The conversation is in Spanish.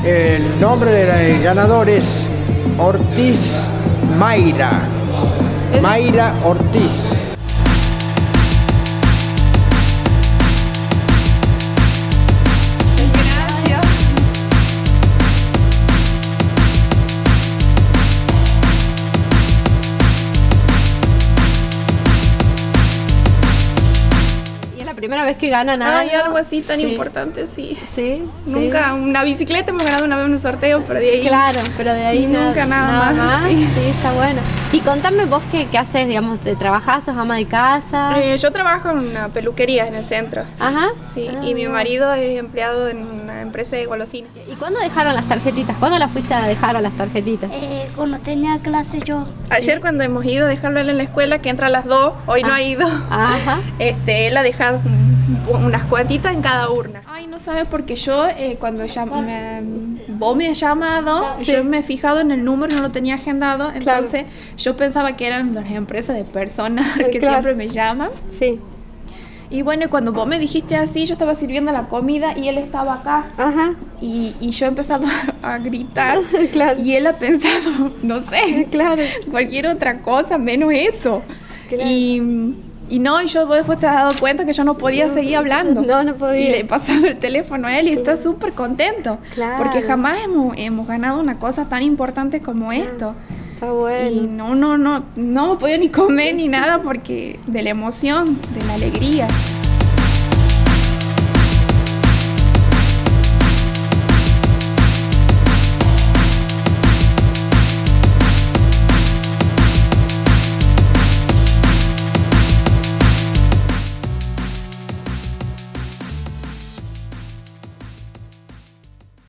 El nombre del ganador es Ortiz Mayra. Mayra Ortiz. Primera vez que ganan algo. Hay algo así tan importante, sí. Sí. Nunca, una bicicleta hemos ganado una vez en un sorteo, pero de ahí. Claro, pero de ahí nunca nada más. Sí. Sí, está bueno. Y contame vos qué haces, digamos, ¿te trabajás, sos ama de casa? Yo trabajo en una peluquería en el centro. Ajá. Sí, y mi marido es empleado en una empresa de golosinas. ¿Y cuándo dejaron las tarjetitas? ¿Cuándo las fuiste a dejar a las tarjetitas? Cuando tenía clase yo. Ayer cuando hemos ido a dejarlo él en la escuela, que entra a las 2, hoy no ha ido. Ajá. Él ha dejado unas cuantitas en cada urna. Ay, no sabes, porque yo cuando vos me has llamado, Sí. yo me he fijado en el número y no lo tenía agendado, entonces yo pensaba que eran las empresas de personas que siempre me llaman. Sí. Y bueno, cuando vos me dijiste así, yo estaba sirviendo la comida y él estaba acá. Ajá. Y yo he empezado a gritar. Claro. Y él ha pensado, no sé, Claro. cualquier otra cosa, menos eso. Claro. Y yo después te has dado cuenta que yo no podía seguir hablando. No podía. Y le he pasado el teléfono a él y está súper contento. Claro. Porque jamás hemos ganado una cosa tan importante como esto. Está bueno. Y no podía ni comer ni nada porque de la emoción, de la alegría.